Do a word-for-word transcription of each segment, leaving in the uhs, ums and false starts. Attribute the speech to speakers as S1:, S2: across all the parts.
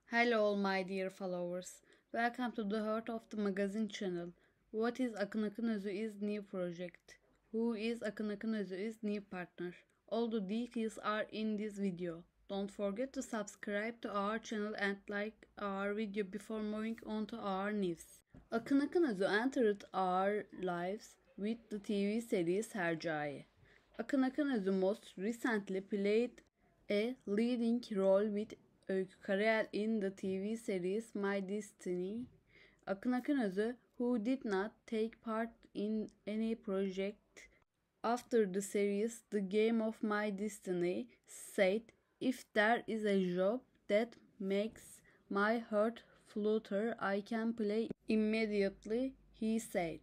S1: Hello all my dear followers. Welcome to the Heart of the Magazine channel. What is Akın Akın Özü's new project? Who is Akın Akın Özü's new partner? All the details are in this video. Don't forget to subscribe to our channel and like our video before moving on to our news. Akın Akın Özü entered our lives with the T V series Hercai. Akın Akın Özü most recently played a leading role with Öykü Karayel in the T V series My Destiny. Akın Akın Özü, who did not take part in any project after the series The Game of My Destiny, said, "If there is a job that makes my heart flutter, I can play immediately," he said.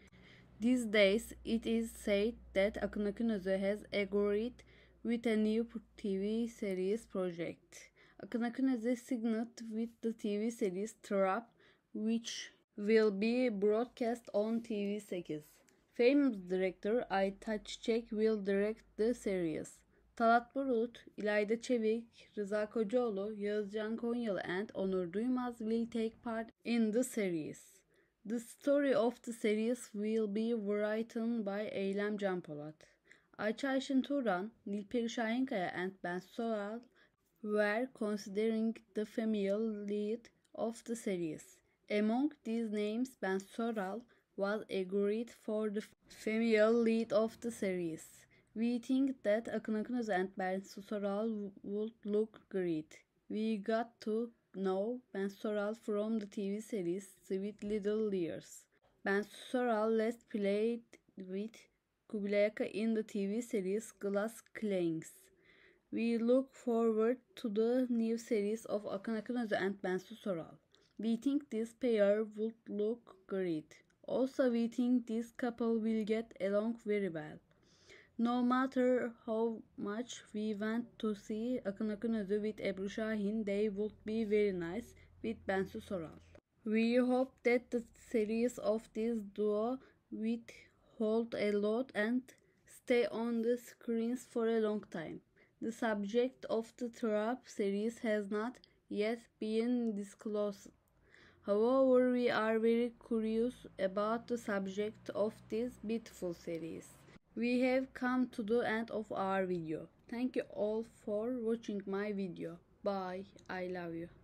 S1: These days, it is said that Akın Akın Özü has agreed with a new T V series project. Akın Akın Özü signed with the T V series Trap, which will be broadcast on T V sekiz. Famous director Aytaç Çiçek will direct the series. Talat Bulut, İlayda Çevik, Rıza Kocaoğlu, Yağızcan Konyalı and Onur Duymaz will take part in the series. The story of the series will be written by Eylem Canpolat. Ayça Ayşin Turan, Nilperi Şahinkaya and Ben Soral were considering the female lead of the series. Among these names, Ben Soral was agreed for the female lead of the series. We think that Akın Akın Özü and Ben Soral would look great. We got to know Ben Soral from the T V series Sweet Little Liars. Ben Soral last played with Kubilay Aka in the T V series Glass Clanks. We look forward to the new series of Akın Akın Özü and Bensu Soral. We think this pair would look great. Also, we think this couple will get along very well. No matter how much we want to see Akın Akın Özü with Ebru Şahin, they would be very nice with Bensu Soral. We hope that the series of this duo will hold a lot and stay on the screens for a long time. The subject of the Trap series has not yet been disclosed. However, we are very curious about the subject of this beautiful series. We have come to the end of our video. Thank you all for watching my video. Bye. I love you.